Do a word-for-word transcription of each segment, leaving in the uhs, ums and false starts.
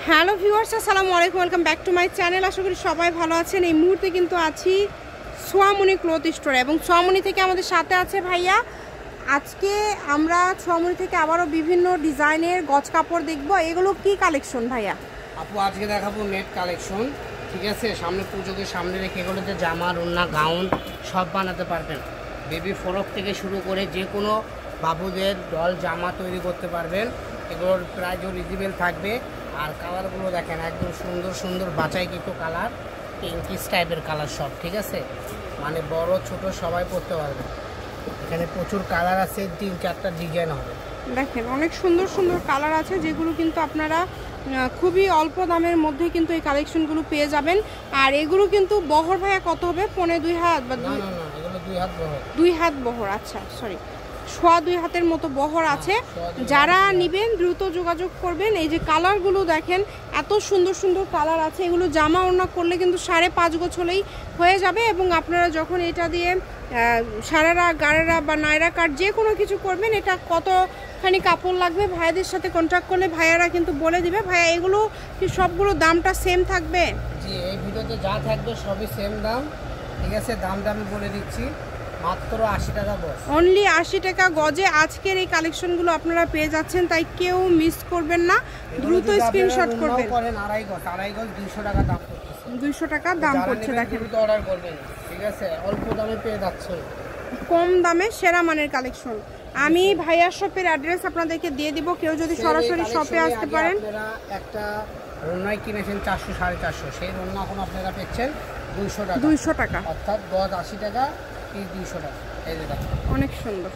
Hello viewers, আসসালামু আলাইকুম, welcome back to my channel. আশা করি সবাই ভালো আছেন। এই মুহূর্তে কিন্তু আছি সোয়ামনি ক্লথ স্টোরে এবং সোয়ামনি থেকে আমাদের সাথে আছে ভাইয়া। আজকে আমরা সোয়ামনি থেকে আবারও বিভিন্ন ডিজাইনের গজ কাপড় দেখব। এগুলো কি কালেকশন ভাইয়া? আপু আজকে দেখাবো নেট কালেকশন, ঠিক আছে। সামনে পুজোকে সামনে রেখে এগুলোতে জামা, ওড়না, গাউন সব বানাতে পারবেন। বেবি ফরক থেকে শুরু করে যে কোনো বাবুদের ডল জামা তৈরি করতে পারবেন। এগুলোর প্রাইসও রিজনেবল থাকবে। আর কালারগুলো দেখেন, একদম সুন্দর সুন্দর বাছাইকৃত কালার, পিঙ্কিশ টাইপের কালার সব, ঠিক আছে। মানে বড় ছোট সবাই পরতে পারবে। এখানে প্রচুর কালার আছে, তিন চারটা ডিজাইন হবে। দেখেন অনেক সুন্দর সুন্দর কালার আছে, যেগুলো কিন্তু আপনারা খুবই অল্প দামের মধ্যে কিন্তু এই কালেকশনগুলো পেয়ে যাবেন। আর এগুলো কিন্তু বহর ভাইয়া কত হবে? পৌনে দুই হাত বা দুই হাত বহর? দুই হাত বহর, আচ্ছা সরি, সোয়া দুই হাতের মতো বহর আছে। যারা নেবেন দ্রুত যোগাযোগ করবেন। এই যে কালারগুলো দেখেন, এত সুন্দর সুন্দর কালার আছে। এগুলো জামা ওড়না করলে কিন্তু সাড়ে পাঁচ গোছ হলেই হয়ে যাবে। এবং আপনারা যখন এটা দিয়ে সারারা, গাড়ারা বা নায়রা কাট যে কোনো কিছু করবেন, এটা কতখানি কাপড় লাগবে ভাইয়াদের সাথে কন্ট্যাক্ট করলে ভাইয়ারা কিন্তু বলে দিবে। ভাইয়া এগুলো কি সবগুলো দামটা সেম থাকবে? জি, এই ভিডিওতে যা থাকবে সবই সেম দাম, ঠিক আছে। দামটা আমি বলে দিচ্ছি, মাত্র আশি টাকা গজ, অনলি আশি টাকা গজে আজকের এই কালেকশনগুলো আপনারা পেয়ে যাচ্ছেন। তাই কেউ মিস করবেন না, দ্রুত স্ক্রিনশট করবেন। করেন আড়াই গজ, আড়াই গজ দুইশো টাকা দাম পড়ছে, দুইশো টাকা দাম পড়ছে। দেখেন দ্রুত অর্ডার করবেন, ঠিক আছে। অল্প দামে পেয়ে যাচ্ছেন, কম দামে সেরা মানের কালেকশন। আমি ভাইয়ার শপের অ্যাড্রেস আপনাদেরকে দিয়ে দিব। কেউ যদি সরাসরি শপে আসতে পারেন। আপনারা একটা রোনাই কিনেছেন চারশো সাড়ে চারশো, সেই রোনা এখন আপনারা পেচ্ছেন দুইশো টাকা, দুইশো টাকা অর্থাৎ গজ আশি টাকা, পিস দুইশো টাকা। এই যে দেখেন অনেক সুন্দর।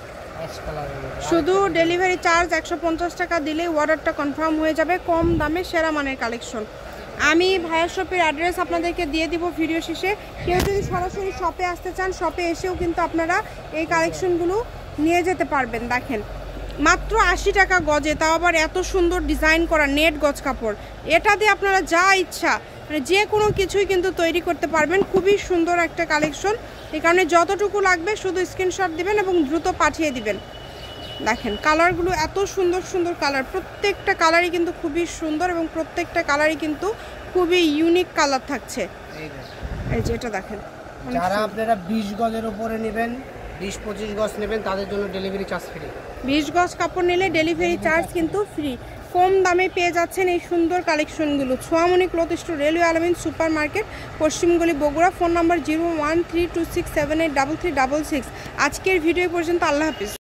শুধু ডেলিভারি চার্জ একশো পঞ্চাশ টাকা দিলে অর্ডারটা কনফার্ম হয়ে যাবে। কম দামে সেরা মানের কালেকশন। আমি ভাইয়ার শপের অ্যাড্রেস আপনাদেরকে দিয়ে দিব ভিডিও শেষে। কেউ যদি সরাসরি শপে আসতে চান, শপে এসেও কিন্তু আপনারা এই কালেকশনগুলো নিয়ে যেতে পারবেন। দেখেন মাত্র আশি টাকা গজে, তাও আবার এত সুন্দর ডিজাইন করা নেট গজ কাপড়। এটা দিয়ে আপনারা যা ইচ্ছা মানে যে কোনো কিছুই কিন্তু তৈরি করতে পারবেন। খুবই সুন্দর একটা কালেকশন। এই কারণে যতটুকু লাগবে শুধু স্ক্রিনশট দিবেন এবং দ্রুত পাঠিয়ে দিবেন। দেখেন কালারগুলো এত সুন্দর সুন্দর কালার, প্রত্যেকটা কালারই কিন্তু খুবই সুন্দর এবং প্রত্যেকটা কালারই কিন্তু খুবই ইউনিক কালার থাকছে। এই যে এটা দেখেন, যারা আপনারা বিশ গজের উপরে নেবেন, বিশ পঁচিশ গজ নেবেন, তাদের জন্য ডেলিভারি চার্জ ফ্রি। বিশ গজ কাপড় নিলে ডেলিভারি চার্জ কিন্তু ফ্রি। কম দামে পেয়ে যাচ্ছেন এই সুন্দর কালেকশনগুলো। Swamoni cloth store, railway Alamin super market, পশ্চিমগলি, Bogura. Phone number zero one three two six seven eight double three double six. আজকের ভিডিও পর্যন্ত, আল্লাহ হাফিজ।